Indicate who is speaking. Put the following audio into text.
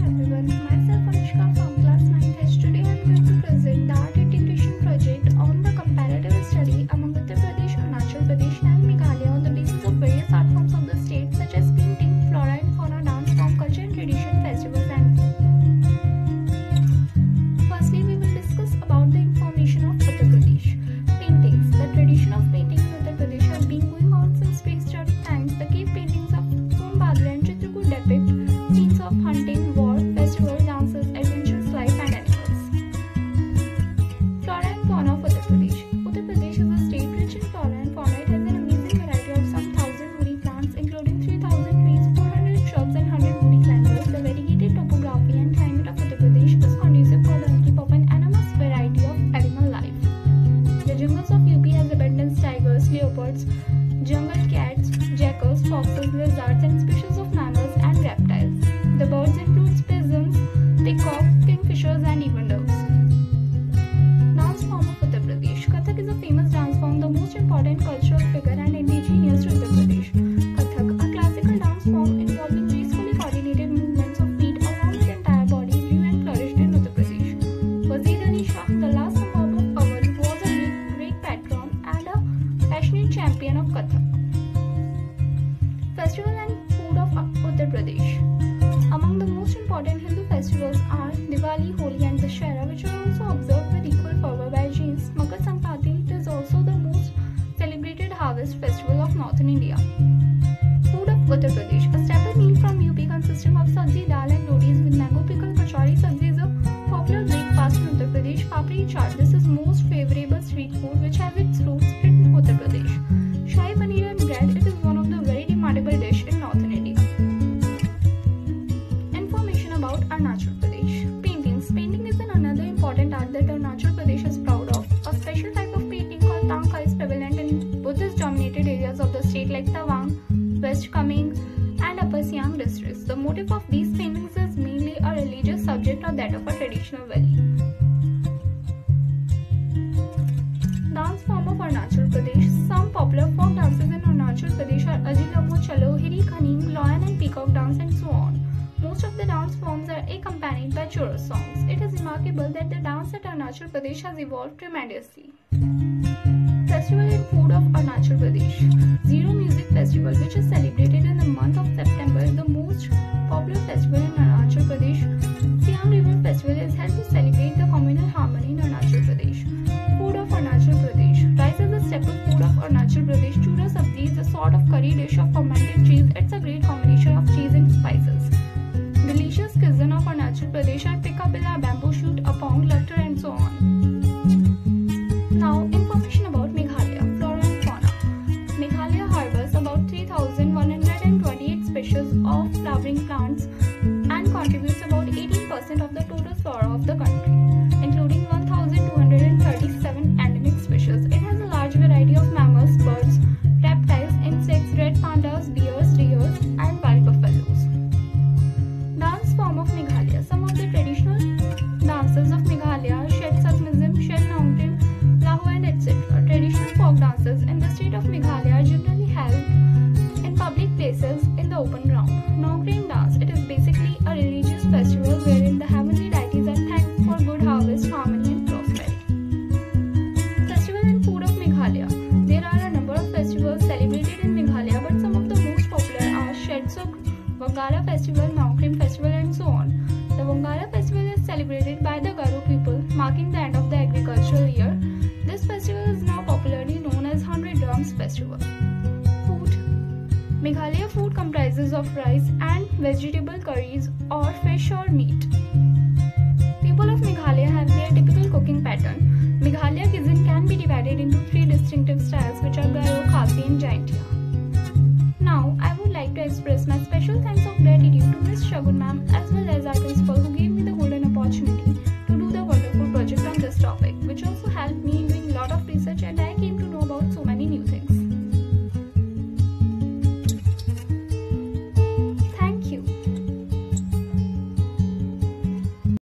Speaker 1: everyone, myself Anushka from class 9th. Today I am going to present the art integration project on the comparative study among Uttar Pradesh, Arunachal Pradesh and Meghalaya on the basis of various art forms of the state such as painting, flora and fauna, dance form, culture and tradition, festivals and food. Firstly, we will discuss about the information of Uttar Pradesh. Paintings. The tradition of painting in Uttar Pradesh has been going on since prehistoric times. The cave paintings of Sonbhadra and Chitrakoot depict scenes of hunting, war, festival, dances, adventures, life and animals. Flora and fauna of Uttar Pradesh. Uttar Pradesh is a state rich in flora and fauna. It has an amazing variety of some 1,000 woody plants, including 3,000 trees, 400 shrubs and 100 woody climbers. The variegated topography and climate of Uttar Pradesh is conducive for the upkeep of an enormous variety of animal life. The jungles of UP has abundant tigers, leopards, jungle cats, jackals, foxes, lizards and species of mammals and reptiles. The birds include pigeons, peacock, kingfishers and even doves. Dance form of Uttar Pradesh. Kathak is a famous dance form, the most important cultural figure and indigenous to Uttar Pradesh. Kathak, a classical dance form involving gracefully coordinated movements of feet around the entire body, grew and flourished in Uttar Pradesh. Wazir Ali Shah, the last Nawab of Awadh, was a great patron and a passionate champion of Kathak. Festival and food of Uttar Pradesh. Among the most important Hindu festivals are Diwali, Holi and Dussehra, which are also observed with equal fervor by Jains. Makar Sankranti is also the most celebrated harvest festival of northern India. Food of Uttar Pradesh. A staple meal from UP consisting of sabzi, dal and rotis with mango pickle. Kachori sabzi is a popular breakfast in Uttar Pradesh. Papri chaat. This is most favorable street food which has its roots in Uttar Pradesh. Shahi paneer and bread. It is one of the very demandable dish in northern India. Information about Arunachal Pradesh. Paintings. Painting is another important art that Arunachal Pradesh is proud of. A special type of painting called Tanka is prevalent in Buddhist dominated areas of the state like Tawang, West Kameng and Upper Siang districts. The motive of these paintings is mainly a religious subject or that of a traditional value. Dance form of Arunachal Pradesh. Some popular folk dances in Arunachal Pradesh are Aji Lammo Chalo, Hiri Khanim, Loyan and Peacock dance and so on. Most of the dance forms are accompanied by chorus songs. It is remarkable that the dance at Arunachal Pradesh has evolved tremendously. Festival and food of Arunachal Pradesh. Zero Music Festival, which is celebrated in the month of September, is the most popular festival in Arunachal Pradesh. Siang River Festival is held to celebrate the communal harmony in Arunachal Pradesh. Food of Arunachal Pradesh. Rice is the staple food of Arunachal Pradesh. Chura sabzi is a sort of curry dish of fermented cheese. It's a great combination of cheese and spices. Delicious cuisine of Arunachal Pradesh are tikka pilla, bamboo shoot, apong, lattar and so on. Now, information about Meghalaya, flora and fauna. Meghalaya harbors about 3,128 species of flowering plants and contributes about 18% of the total flora of the country, including 1,237 endemic species. It has a large variety of mammals, birds, reptiles, insects, red pandas, deers, deers and wild buffaloes. Dance form of Meghalaya. Some of the traditional dances of Meghalaya are Shet Satmism, Shet Nongrim, Lahu and etc. Traditional folk dances in the state of Meghalaya are generally held in public places in the open ground. Nongrim dance. It is basically a religious festival wherein the heavenly deities are thanked for good harvest, harmony and prosperity. Festival and food of Meghalaya. There are a number of festivals celebrated in Meghalaya, but some of the most popular are Shetsuk, Wangara Festival, Nongrim Festival and so on. The Wangara Festival is celebrated by the Garo people, marking the end of the agricultural year. This festival is now popularly known as 100 Drums Festival. Food. Meghalaya food comprises of rice and vegetable curries or fish or meat. People of Meghalaya have their typical cooking pattern. Meghalaya cuisine can be divided into three distinctive styles which are Garo, Khasi and Jaintia. Now, I would like to express my special thanks of gratitude to Ms. Shagun ma'am as well as our